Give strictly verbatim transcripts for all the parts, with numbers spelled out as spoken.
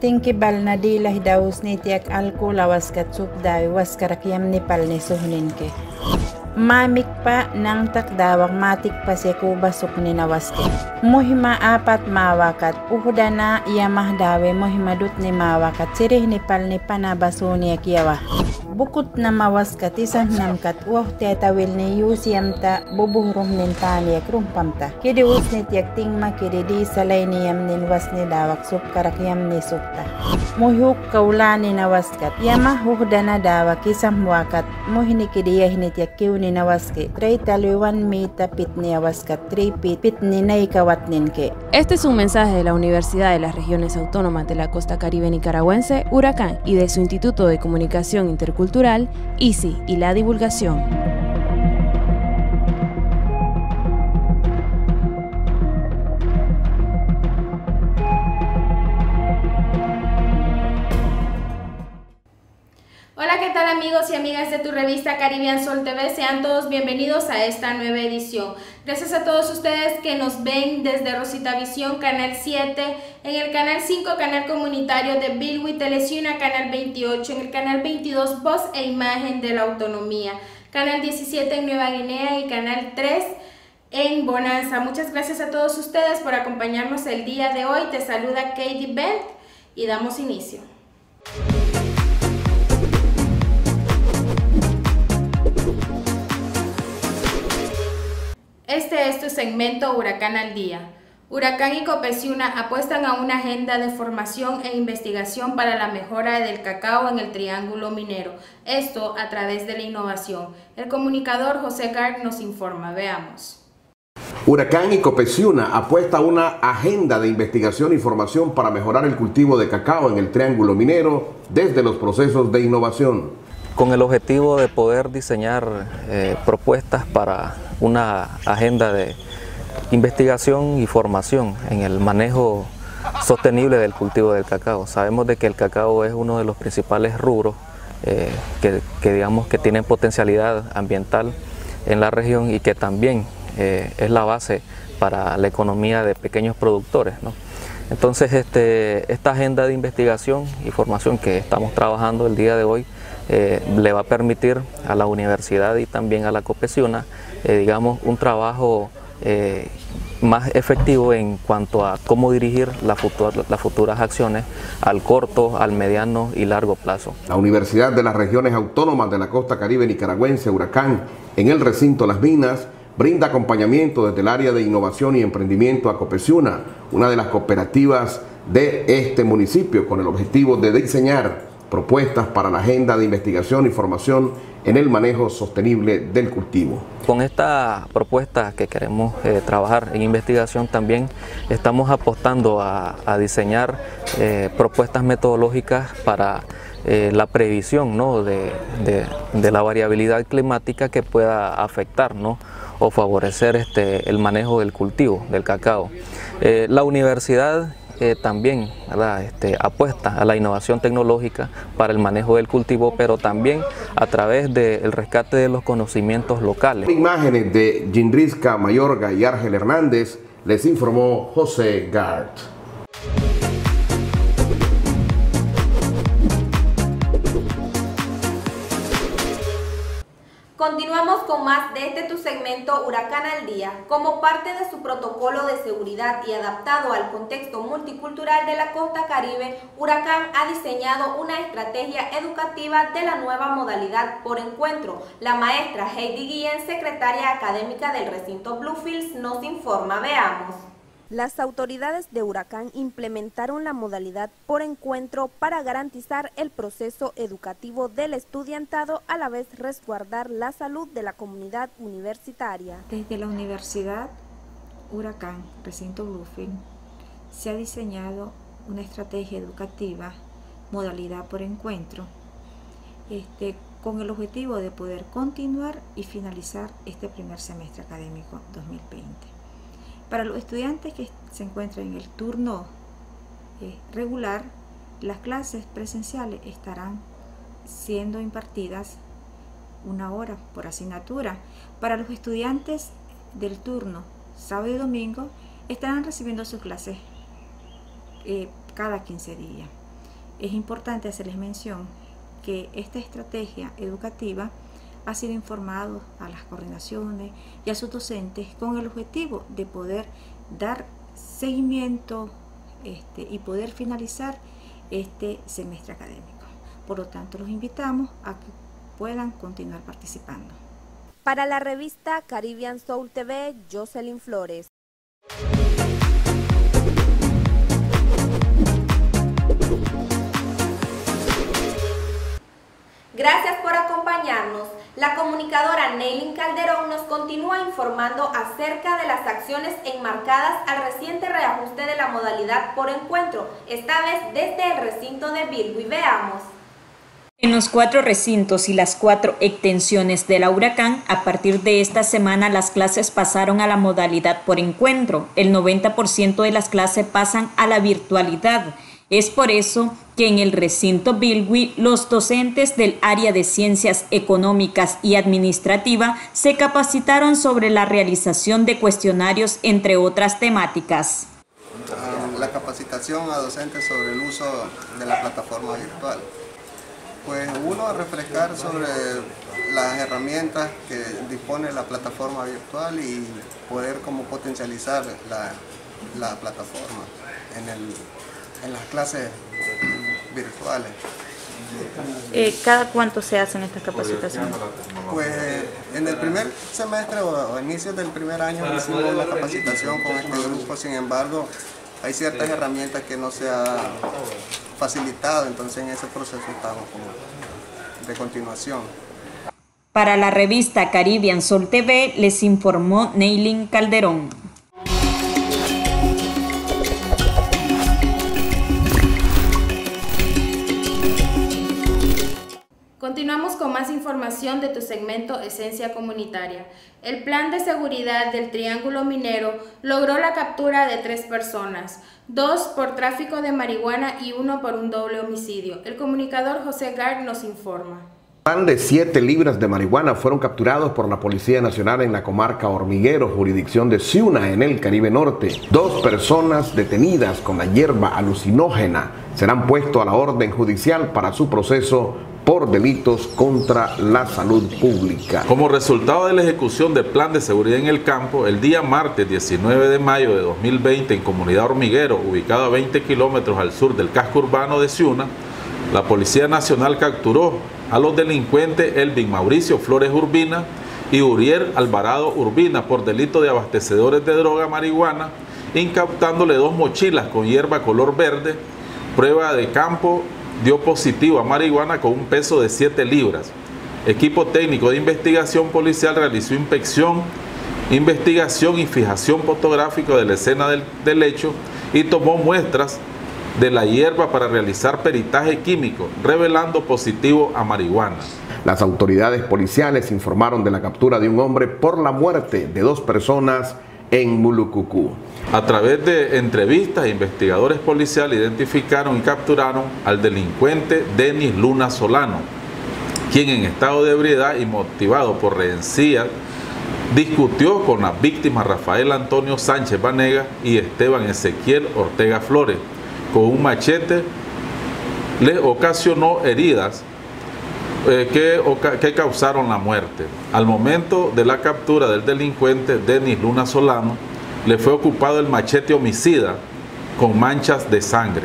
Tinki bal na di lah daus ni tiak alko lawas kat sup dawi was karakyam ni pal ni suhninke. Mamik pa nang takdawak matik pa siya ko basok ni nawaske. Muhima apat mawakat uhudana yamah dawe muhimadut ni mawakat sirih ni pal ni panabaso niya kiyawa. Bukut na mawaskat isang namkat uah tetawil ni yusiyam ta bubuhrum nin taniyak rumpamta. Kidi us ni tiyak tingma kidi di salay niyam nin was ni dawak sup karakyam ni supta. Muhuk kaula ni nawaskat yamah uhudana dawak isang wakat muhini kidi yahini tiyak kiw ni nawaske. Tray taluan mita pit ni awaskat tray pit pit ni naikawat ninke. Este es un mensaje de la Universidad de las Regiones Autónomas de la Costa Caribe Nicaragüense, Huracán, y de su Instituto de Comunicación Intercultural, I C I, y la divulgación. Hola, ¿qué tal amigos y amigas de tu revista Caribbean Sol T V? Sean todos bienvenidos a esta nueva edición. Gracias a todos ustedes que nos ven desde Rosita Visión, Canal siete, en el Canal cinco, Canal Comunitario de Bilwi, Telesuna, Canal veintiocho, en el Canal veintidós, Voz e Imagen de la Autonomía, Canal diecisiete en Nueva Guinea y Canal tres en Bonanza. Muchas gracias a todos ustedes por acompañarnos el día de hoy. Te saluda Katie Bent y damos inicio. Este es tu segmento Huracán al Día. Huracán y Copeciuna apuestan a una agenda de formación e investigación para la mejora del cacao en el Triángulo Minero. Esto a través de la innovación. El comunicador José Gard nos informa. Veamos. Huracán y Copeciuna apuesta a una agenda de investigación y formación para mejorar el cultivo de cacao en el Triángulo Minero desde los procesos de innovación. Con el objetivo de poder diseñar eh, propuestas para una agenda de investigación y formación en el manejo sostenible del cultivo del cacao. Sabemos de que el cacao es uno de los principales rubros eh, que, que digamos que tienen potencialidad ambiental en la región y que también eh, es la base para la economía de pequeños productores, ¿no? Entonces este, esta agenda de investigación y formación que estamos trabajando el día de hoy eh, le va a permitir a la universidad y también a la Copeciuna eh, digamos un trabajo eh, más efectivo en cuanto a cómo dirigir la futura, las futuras acciones al corto, al mediano y largo plazo. La Universidad de las Regiones Autónomas de la Costa Caribe Nicaragüense, Huracán, en el recinto Las Minas, brinda acompañamiento desde el área de innovación y emprendimiento a Copeciuna, una de las cooperativas de este municipio, con el objetivo de diseñar propuestas para la agenda de investigación y formación en el manejo sostenible del cultivo. Con esta propuesta que queremos eh, trabajar en investigación también estamos apostando a, a diseñar eh, propuestas metodológicas para eh, la previsión, ¿no? de, de, de la variabilidad climática que pueda afectar, ¿no? o favorecer este, el manejo del cultivo del cacao. Eh, la universidad Eh, también este, apuesta a la innovación tecnológica para el manejo del cultivo, pero también a través del rescate de los conocimientos locales. Imágenes de Jindrisca Mayorga y Argel Hernández, les informó José Gard. Continuamos con más de este tu segmento Huracán al Día. Como parte de su protocolo de seguridad y adaptado al contexto multicultural de la Costa Caribe, Huracán ha diseñado una estrategia educativa de la nueva modalidad por encuentro. La maestra Heidi Guillén, secretaria académica del recinto Bluefields, nos informa. Veamos. Las autoridades de Huracán implementaron la modalidad por encuentro para garantizar el proceso educativo del estudiantado, a la vez resguardar la salud de la comunidad universitaria. Desde la Universidad Huracán, recinto Bluefields, se ha diseñado una estrategia educativa, modalidad por encuentro, este, con el objetivo de poder continuar y finalizar este primer semestre académico dos mil veinte. Para los estudiantes que se encuentran en el turno eh, regular, las clases presenciales estarán siendo impartidas una hora por asignatura. Para los estudiantes del turno sábado y domingo, estarán recibiendo sus clases eh, cada quince días. es importante hacerles mención que esta estrategia educativa ha sido informado a las coordinaciones y a sus docentes con el objetivo de poder dar seguimiento este, y poder finalizar este semestre académico. Por lo tanto, los invitamos a que puedan continuar participando. Para la revista Caribbean Soul T V, Jocelyn Flores. Gracias por acompañarnos. La comunicadora Neylin Calderón nos continúa informando acerca de las acciones enmarcadas al reciente reajuste de la modalidad por encuentro, esta vez desde el recinto de Bilwi. Veamos. En los cuatro recintos y las cuatro extensiones de la Huracán, a partir de esta semana las clases pasaron a la modalidad por encuentro. El noventa por ciento de las clases pasan a la virtualidad. Es por eso que en el recinto Bilwi los docentes del área de Ciencias Económicas y Administrativa se capacitaron sobre la realización de cuestionarios, entre otras temáticas. La capacitación a docentes sobre el uso de la plataforma virtual. Pues uno, a refrescar sobre las herramientas que dispone la plataforma virtual y poder como potencializar la, la plataforma en, el, en las clases virtuales. Eh, ¿Cada cuánto se hacen estas capacitaciones? Pues en el primer semestre o a inicios del primer año hicimos la capacitación con este grupo, sin embargo hay ciertas herramientas que no se ha facilitado, entonces en ese proceso estamos como de continuación. Para la revista Caribbean Soul T V les informó Neylin Calderón. Continuamos con más información de tu segmento Esencia Comunitaria. El plan de seguridad del Triángulo Minero logró la captura de tres personas, dos por tráfico de marihuana y uno por un doble homicidio. El comunicador José Gard nos informa. Más de siete libras de marihuana fueron capturados por la Policía Nacional en la comarca Hormiguero, jurisdicción de Ciuna, en el Caribe Norte. Dos personas detenidas con la hierba alucinógena serán puestos a la orden judicial para su proceso por delitos contra la salud pública. Como resultado de la ejecución del plan de seguridad en el campo, el día martes diecinueve de mayo de dos mil veinte en Comunidad Hormiguero, ubicado a veinte kilómetros al sur del casco urbano de Ciuna, la Policía Nacional capturó a los delincuentes Elvin Mauricio Flores Urbina y Uriel Alvarado Urbina por delito de abastecedores de droga marihuana, incautándole dos mochilas con hierba color verde. Prueba de campo dio positivo a marihuana con un peso de siete libras. Equipo técnico de investigación policial realizó inspección, investigación y fijación fotográfica de la escena del, del hecho y tomó muestras de la hierba para realizar peritaje químico, revelando positivo a marihuana. Las autoridades policiales informaron de la captura de un hombre por la muerte de dos personas en Mulucucú. A través de entrevistas, investigadores policiales identificaron y capturaron al delincuente Denis Luna Solano, quien en estado de ebriedad y motivado por rencillas discutió con las víctimas Rafael Antonio Sánchez Vanega y Esteban Ezequiel Ortega Flores. Con un machete les ocasionó heridas eh, que, que causaron la muerte. Al momento de la captura del delincuente Denis Luna Solano, le fue ocupado el machete homicida con manchas de sangre.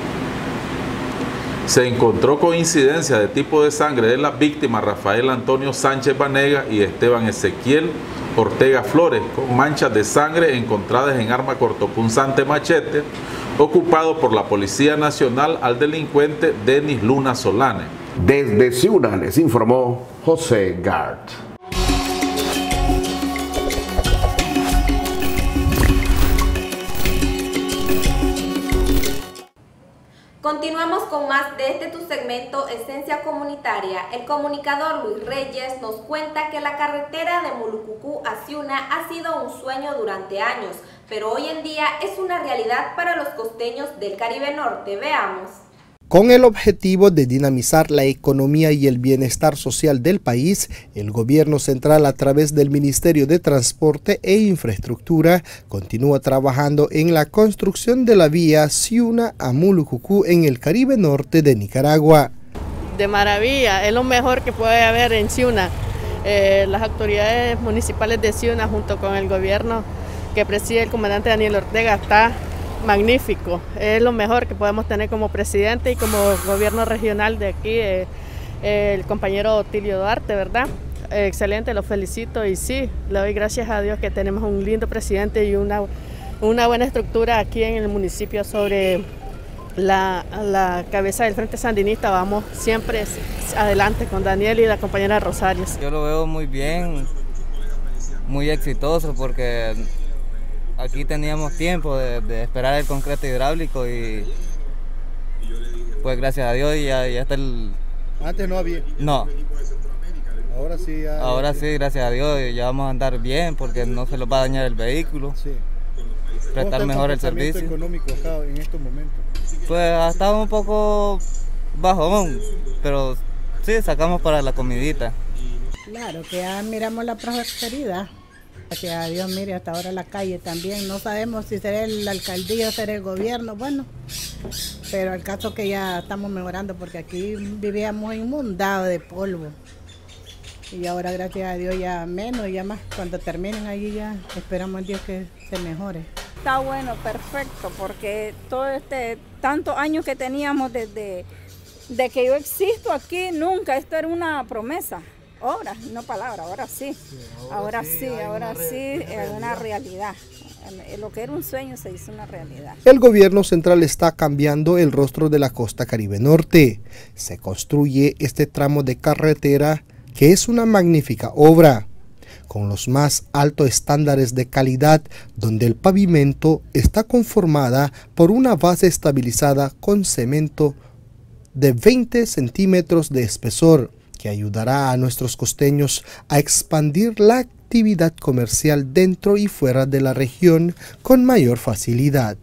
Se encontró coincidencia de tipo de sangre de las víctimas Rafael Antonio Sánchez Vanega y Esteban Ezequiel Ortega Flores, con manchas de sangre encontradas en arma cortopunzante machete, ocupado por la Policía Nacional al delincuente Denis Luna Solano. Desde Ciuna les informó José Gard. Continuamos con más de este tu segmento Esencia Comunitaria. El comunicador Luis Reyes nos cuenta que la carretera de Mulucucú a Ciuna ha sido un sueño durante años, pero hoy en día es una realidad para los costeños del Caribe Norte. Veamos. Con el objetivo de dinamizar la economía y el bienestar social del país, el gobierno central a través del Ministerio de Transporte e Infraestructura continúa trabajando en la construcción de la vía Ciuna a Mulucucú en el Caribe Norte de Nicaragua. De maravilla, es lo mejor que puede haber en Ciuna. Eh, las autoridades municipales de Ciuna junto con el gobierno que preside el comandante Daniel Ortega está magnífico, es lo mejor que podemos tener como presidente y como gobierno regional de aquí, eh, eh, el compañero Otilio Duarte, ¿verdad? Eh, excelente, lo felicito y sí, le doy gracias a Dios que tenemos un lindo presidente y una, una buena estructura aquí en el municipio sobre la, la cabeza del Frente Sandinista. Vamos siempre adelante con Daniel y la compañera Rosarios. Yo lo veo muy bien, muy exitoso porque aquí teníamos tiempo de, de esperar el concreto hidráulico y pues gracias a Dios ya, ya está el... Antes no había. No. Ahora sí. Ya, Ahora ya, sí, gracias a Dios ya vamos a andar bien porque no se nos va a dañar el vehículo. Sí. Prestar mejor el servicio. ¿Cómo está el económico acá en estos momentos? Pues ha estado un poco bajón, pero sí sacamos para la comidita. Claro que ya miramos la prosperidad. Gracias a Dios, mire, hasta ahora la calle también, no sabemos si será la alcaldía o será el gobierno, bueno, pero el caso que ya estamos mejorando porque aquí vivíamos inundados de polvo y ahora gracias a Dios ya menos, ya más, cuando terminen allí ya esperamos a Dios que se mejore. Está bueno, perfecto, porque todo este, tantos años que teníamos desde de que yo existo aquí, nunca, esto era una promesa. Ahora, no palabra, ahora sí, sí ahora, ahora sí, sí ahora sí, es una realidad. Lo que era un sueño se hizo una realidad. El gobierno central está cambiando el rostro de la costa Caribe Norte. Se construye este tramo de carretera que es una magnífica obra, con los más altos estándares de calidad, donde el pavimento está conformada por una base estabilizada con cemento de veinte centímetros de espesor, que ayudará a nuestros costeños a expandir la actividad comercial dentro y fuera de la región con mayor facilidad.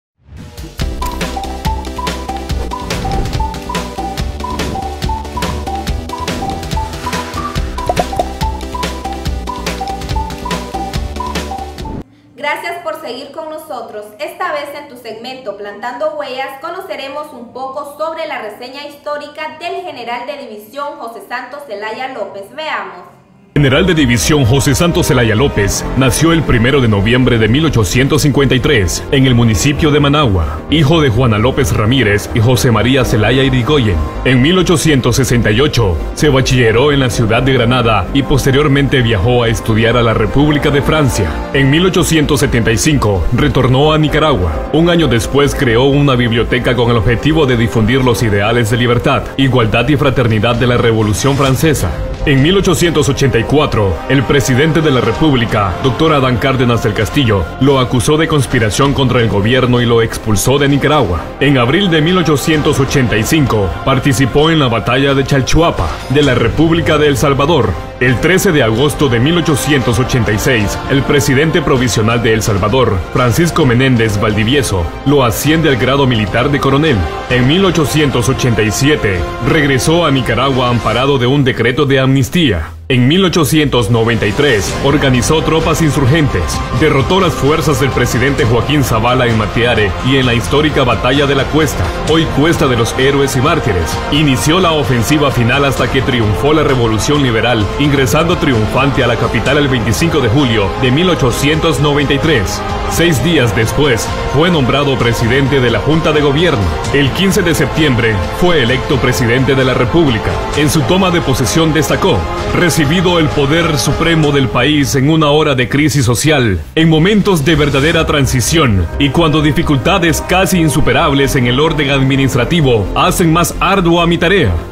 Gracias por seguir con nosotros. Esta vez en tu segmento Plantando Huellas conoceremos un poco sobre la reseña histórica del general de división José Santos Zelaya López. Veamos. General de División José Santos Zelaya López nació el primero de noviembre de mil ochocientos cincuenta y tres en el municipio de Managua, hijo de Juana López Ramírez y José María Zelaya Irigoyen. En mil ochocientos sesenta y ocho se bachilleró en la ciudad de Granada y posteriormente viajó a estudiar a la República de Francia. En mil ochocientos setenta y cinco retornó a Nicaragua. Un año después creó una biblioteca con el objetivo de difundir los ideales de libertad, igualdad y fraternidad de la Revolución Francesa. En mil ochocientos ochenta y cuatro, el presidente de la República, doctor Adán Cárdenas del Castillo, lo acusó de conspiración contra el gobierno y lo expulsó de Nicaragua. En abril de mil ochocientos ochenta y cinco, participó en la batalla de Chalchuapa, de la República de El Salvador. El trece de agosto de mil ochocientos ochenta y seis, el presidente provisional de El Salvador, Francisco Menéndez Valdivieso, lo asciende al grado militar de coronel. En mil ochocientos ochenta y siete, regresó a Nicaragua amparado de un decreto de amnistía. En mil ochocientos noventa y tres, organizó tropas insurgentes, derrotó las fuerzas del presidente Joaquín Zavala en Matiare y en la histórica Batalla de la Cuesta, hoy Cuesta de los Héroes y Mártires. Inició la ofensiva final hasta que triunfó la Revolución Liberal, ingresando triunfante a la capital el veinticinco de julio de mil ochocientos noventa y tres. Seis días después, fue nombrado presidente de la Junta de Gobierno. El quince de septiembre, fue electo presidente de la República. En su toma de posesión destacó: recibido el poder supremo del país en una hora de crisis social, en momentos de verdadera transición y cuando dificultades casi insuperables en el orden administrativo hacen más ardua mi tarea.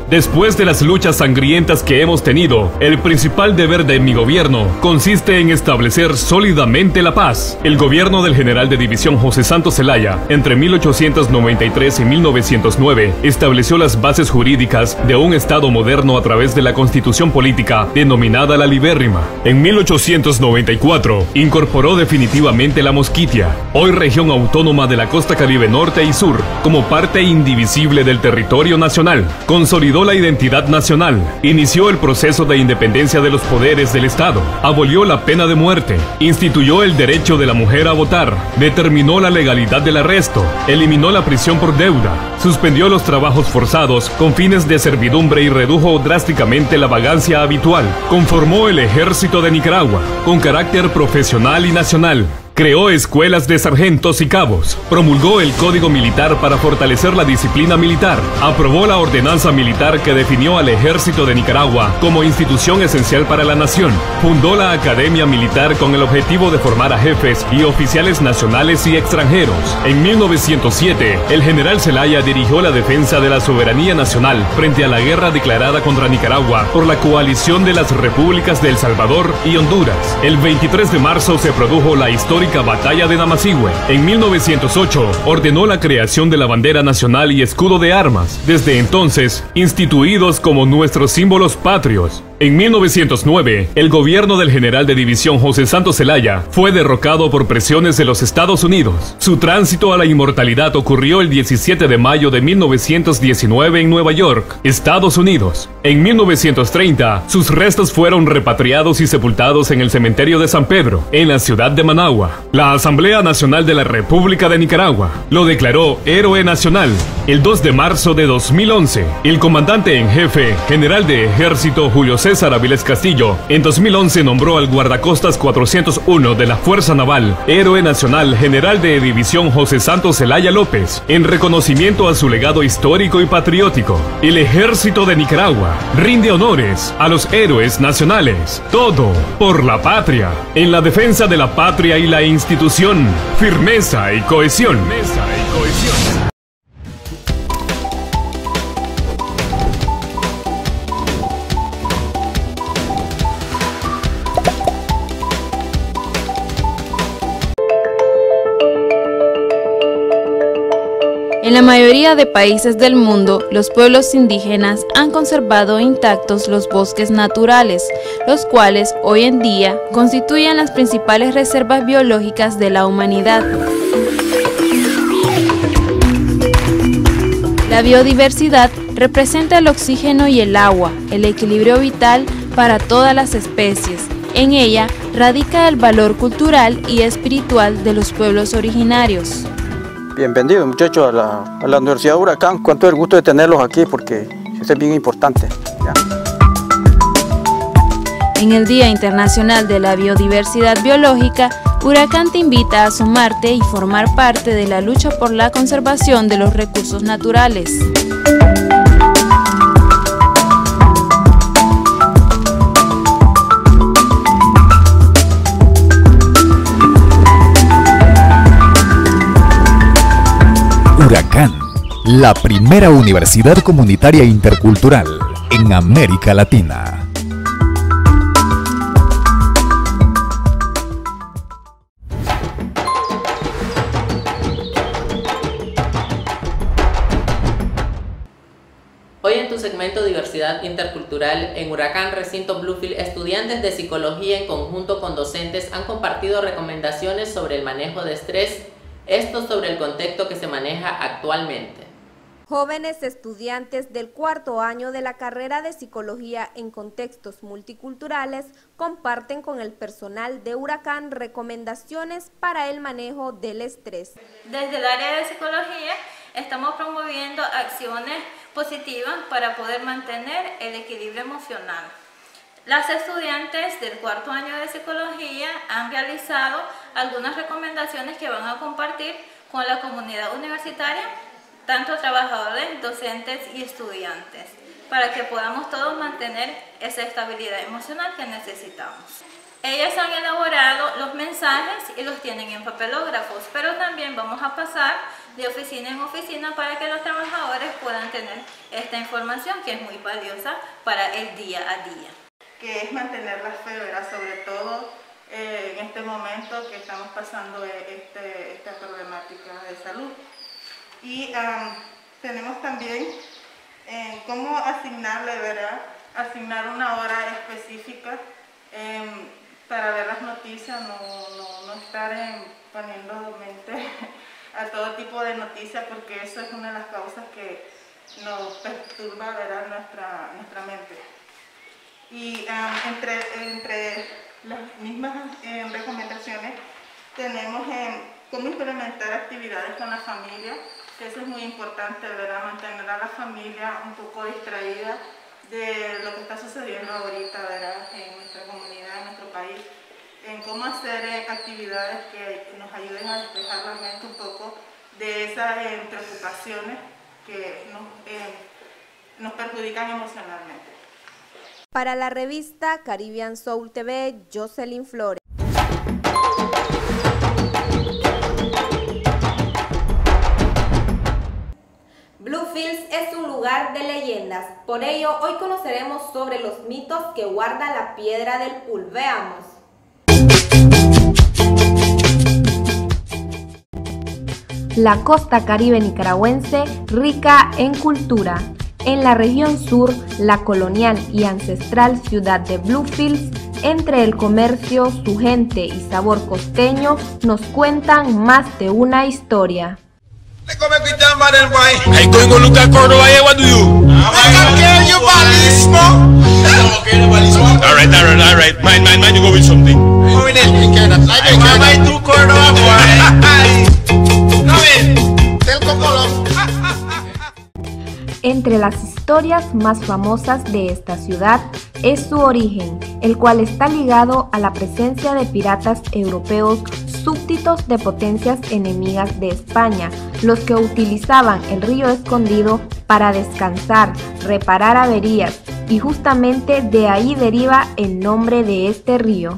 Después de las luchas sangrientas que hemos tenido, el principal deber de mi gobierno consiste en establecer sólidamente la paz. El gobierno del general de división José Santos Zelaya, entre mil ochocientos noventa y tres y mil novecientos nueve, estableció las bases jurídicas de un Estado moderno a través de la Constitución política denominada la Libérrima. En mil ochocientos noventa y cuatro, incorporó definitivamente la Mosquitia, hoy región autónoma de la costa Caribe Norte y Sur, como parte indivisible del territorio nacional. Consolidó la identidad nacional, inició el proceso de independencia de los poderes del Estado, abolió la pena de muerte, instituyó el derecho de la mujer a votar, determinó la legalidad del arresto, eliminó la prisión por deuda, suspendió los trabajos forzados con fines de servidumbre y redujo drásticamente la vagancia habitual, conformó el Ejército de Nicaragua, con carácter profesional y nacional. Creó escuelas de sargentos y cabos, promulgó el Código Militar para fortalecer la disciplina militar, aprobó la ordenanza militar que definió al Ejército de Nicaragua como institución esencial para la nación, fundó la Academia Militar con el objetivo de formar a jefes y oficiales nacionales y extranjeros. En mil novecientos siete, el general Zelaya dirigió la defensa de la soberanía nacional frente a la guerra declarada contra Nicaragua por la coalición de las repúblicas de El Salvador y Honduras. El veintitrés de marzo se produjo la histórica Batalla de Namasihue. En mil novecientos ocho ordenó la creación de la bandera nacional y escudo de armas, desde entonces instituidos como nuestros símbolos patrios. En mil novecientos nueve, el gobierno del general de división José Santos Zelaya fue derrocado por presiones de los Estados Unidos. Su tránsito a la inmortalidad ocurrió el diecisiete de mayo de mil novecientos diecinueve en Nueva York, Estados Unidos. En mil novecientos treinta, sus restos fueron repatriados y sepultados en el cementerio de San Pedro, en la ciudad de Managua. La Asamblea Nacional de la República de Nicaragua lo declaró héroe nacional. El dos de marzo de dos mil once, el comandante en jefe, general de ejército Julio César Avilés Castillo, en dos mil once nombró al guardacostas cuatrocientos uno de la Fuerza Naval héroe nacional general de división José Santos Zelaya López, en reconocimiento a su legado histórico y patriótico. El Ejército de Nicaragua rinde honores a los héroes nacionales, todo por la patria, en la defensa de la patria y la institución, firmeza y cohesión. Firmeza y cohesión. En la mayoría de países del mundo, los pueblos indígenas han conservado intactos los bosques naturales, los cuales hoy en día constituyen las principales reservas biológicas de la humanidad. La biodiversidad representa el oxígeno y el agua, el equilibrio vital para todas las especies. En ella radica el valor cultural y espiritual de los pueblos originarios. Bienvenidos muchachos a la, a la Universidad de Huracán, con todo el gusto de tenerlos aquí porque eso es bien importante. ¿Ya? En el Día Internacional de la Biodiversidad Biológica, Huracán te invita a sumarte y formar parte de la lucha por la conservación de los recursos naturales. Huracán, la primera universidad comunitaria intercultural en América Latina. Hoy en tu segmento Diversidad Intercultural, en Huracán Recinto Bluefield, estudiantes de psicología en conjunto con docentes han compartido recomendaciones sobre el manejo de estrés, esto sobre el contexto que se maneja actualmente. Jóvenes estudiantes del cuarto año de la carrera de Psicología en Contextos Multiculturales comparten con el personal de Huracán recomendaciones para el manejo del estrés. Desde el área de Psicología estamos promoviendo acciones positivas para poder mantener el equilibrio emocional. Las estudiantes del cuarto año de Psicología han realizado algunas recomendaciones que van a compartir con la comunidad universitaria, tanto trabajadores, docentes y estudiantes, para que podamos todos mantener esa estabilidad emocional que necesitamos. Ellos han elaborado los mensajes y los tienen en papelógrafos, pero también vamos a pasar de oficina en oficina para que los trabajadores puedan tener esta información que es muy valiosa para el día a día. Que es mantener la fe, ¿verdad? Sobre todo eh, en este momento que estamos pasando este, esta problemática de salud. Y um, tenemos también eh, cómo asignarle, ¿verdad? Asignar una hora específica eh, para ver las noticias, no, no, no estar eh, poniendo mente a todo tipo de noticias, porque eso es una de las causas que nos perturba, ¿verdad? nuestra, nuestra mente. Y um, entre, entre las mismas eh, recomendaciones tenemos eh, cómo implementar actividades con la familia, que eso es muy importante, ¿verdad? Mantener a la familia un poco distraída de lo que está sucediendo ahorita, ¿verdad? En nuestra comunidad, en nuestro país, en cómo hacer eh, actividades que nos ayuden a despejar la mente un poco de esas eh, preocupaciones que nos, eh, nos perjudican emocionalmente. Para la revista Caribbean Soul T V, Jocelyn Flores. Bluefields es un lugar de leyendas, por ello hoy conoceremos sobre los mitos que guarda la piedra del pool. Veamos. La costa caribe nicaragüense rica en cultura. En la región sur, la colonial y ancestral ciudad de Bluefields, entre el comercio, su gente y sabor costeño, nos cuentan más de una historia. I going to look at Córdoba. What do you? I can you balismo. All right, all right, all right. Mind, mind, mind. You go with something. I might do Córdoba, boy. No ven. Tell Cocolón. Entre las historias más famosas de esta ciudad es su origen, el cual está ligado a la presencia de piratas europeos súbditos de potencias enemigas de España, los que utilizaban el río Escondido para descansar, reparar averías, y justamente de ahí deriva el nombre de este río.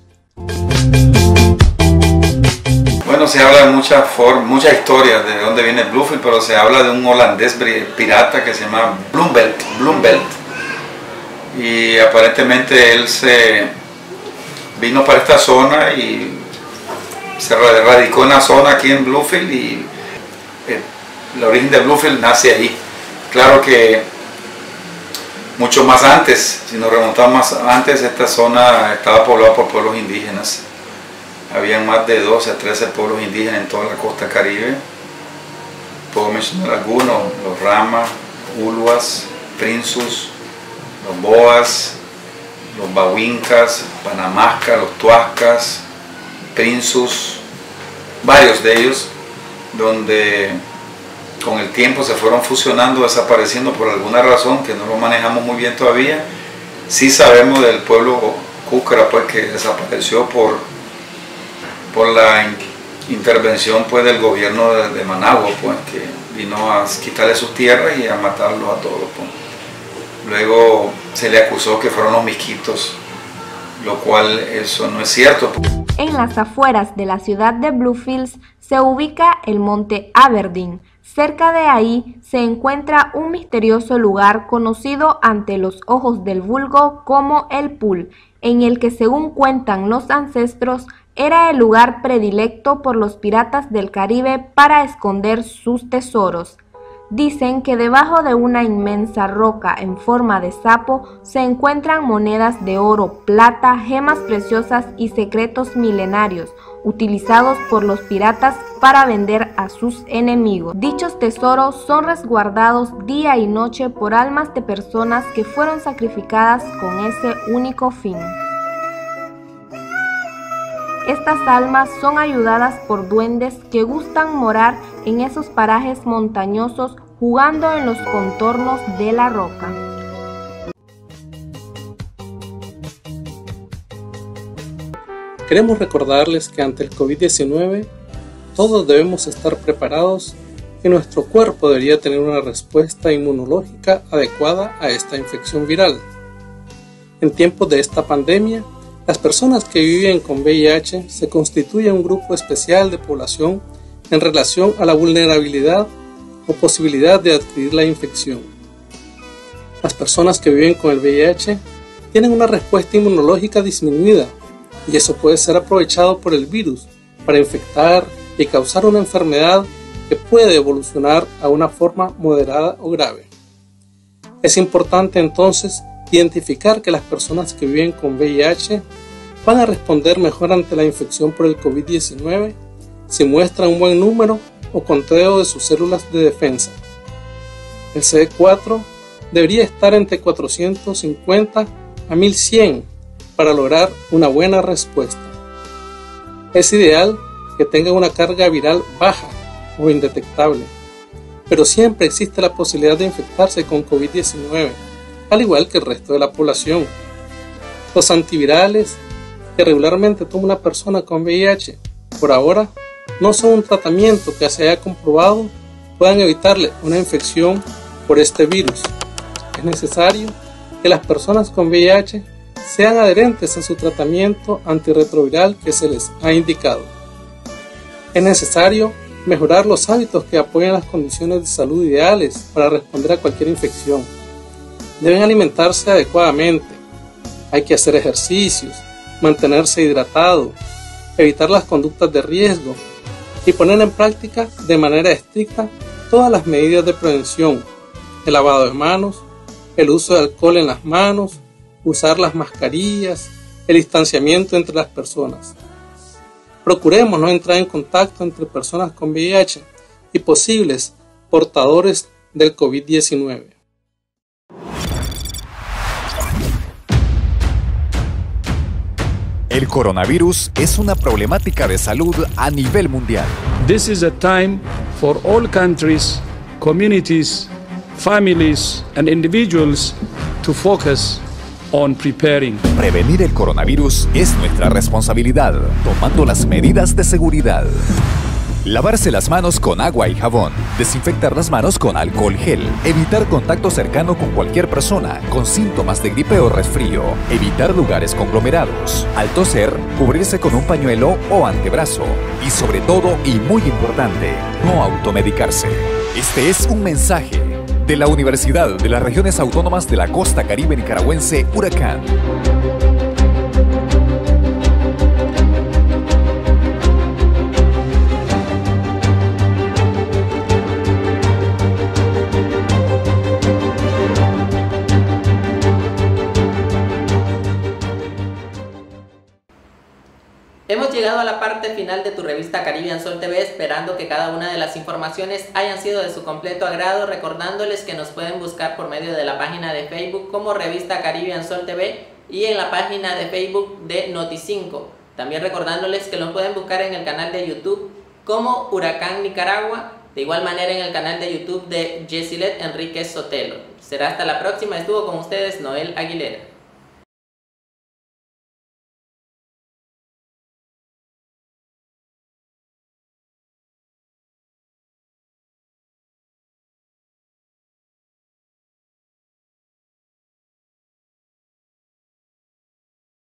Bueno, se habla de muchas formas, muchas historias de dónde viene Bluefield, pero se habla de un holandés pirata que se llama Bloembelt, Bloembelt. Y aparentemente él se vino para esta zona y se radicó en la zona aquí en Bluefield, y el, el origen de Bluefield nace ahí. Claro que mucho más antes, si nos remontamos más antes, esta zona estaba poblada por pueblos indígenas. Habían más de doce a trece pueblos indígenas en toda la costa caribe. Puedo mencionar algunos: los Rama, Uluas, Prinsus, los Boas, los Bahuincas, Panamasca, los Tuascas, Prinsus, varios de ellos, donde con el tiempo se fueron fusionando, desapareciendo por alguna razón que no lo manejamos muy bien todavía. Sí sabemos del pueblo Cúcara, pues, que desapareció por, por la in, intervención, pues, del gobierno de, de Managua, pues, que vino a quitarle sus tierras y a matarlos a todos, pues. Luego se le acusó que fueron los misquitos, lo cual eso no es cierto. En las afueras de la ciudad de Bluefields se ubica el monte Aberdeen. Cerca de ahí se encuentra un misterioso lugar conocido ante los ojos del vulgo como el Pool, en el que, según cuentan los ancestros, era el lugar predilecto por los piratas del Caribe para esconder sus tesoros. Dicen que debajo de una inmensa roca en forma de sapo se encuentran monedas de oro, plata, gemas preciosas y secretos milenarios, utilizados por los piratas para vender a sus enemigos. Dichos tesoros son resguardados día y noche por almas de personas que fueron sacrificadas con ese único fin. Estas almas son ayudadas por duendes que gustan morar en esos parajes montañosos, jugando en los contornos de la roca. Queremos recordarles que ante el COVID diecinueve todos debemos estar preparados y nuestro cuerpo debería tener una respuesta inmunológica adecuada a esta infección viral. En tiempos de esta pandemia Las personas que viven con V I H se constituyen un grupo especial de población en relación a la vulnerabilidad o posibilidad de adquirir la infección. Las personas que viven con el V I H tienen una respuesta inmunológica disminuida y eso puede ser aprovechado por el virus para infectar y causar una enfermedad que puede evolucionar a una forma moderada o grave. Es importante entonces identificar que las personas que viven con V I H van a responder mejor ante la infección por el COVID diecinueve si muestran un buen número o conteo de sus células de defensa. El C D cuatro debería estar entre cuatrocientos cincuenta a mil cien para lograr una buena respuesta. Es ideal que tenga una carga viral baja o indetectable, pero siempre existe la posibilidad de infectarse con COVID diecinueve, al igual que el resto de la población. Los antivirales que regularmente toma una persona con V I H, por ahora, no son un tratamiento que se haya comprobado puedan evitarle una infección por este virus. Es necesario que las personas con V I H sean adherentes a su tratamiento antirretroviral que se les ha indicado. Es necesario mejorar los hábitos que apoyan las condiciones de salud ideales para responder a cualquier infección. Deben alimentarse adecuadamente, hay que hacer ejercicios, mantenerse hidratado, evitar las conductas de riesgo y poner en práctica de manera estricta todas las medidas de prevención, el lavado de manos, el uso de alcohol en las manos, usar las mascarillas, el distanciamiento entre las personas. Procuremos no entrar en contacto entre personas con V I H y posibles portadores del COVID diecinueve. El coronavirus es una problemática de salud a nivel mundial. This is a time for all countries, communities, families and individuals to focus on preparing. Prevenir el coronavirus es nuestra responsabilidad, tomando las medidas de seguridad. Lavarse las manos con agua y jabón, desinfectar las manos con alcohol gel, evitar contacto cercano con cualquier persona con síntomas de gripe o resfrío, evitar lugares conglomerados, al toser, cubrirse con un pañuelo o antebrazo y sobre todo, y muy importante, no automedicarse. Este es un mensaje de la Universidad de las Regiones Autónomas de la Costa Caribe Nicaragüense, Huracán. Hemos llegado a la parte final de tu revista Caribbean Sol T V, esperando que cada una de las informaciones hayan sido de su completo agrado, recordándoles que nos pueden buscar por medio de la página de Facebook como Revista Caribbean Sol T V y en la página de Facebook de Noti cinco. También recordándoles que nos pueden buscar en el canal de YouTube como Huracán Nicaragua, de igual manera en el canal de YouTube de Yesilet Enríquez Sotelo. Será hasta la próxima, estuvo con ustedes Noel Aguilera.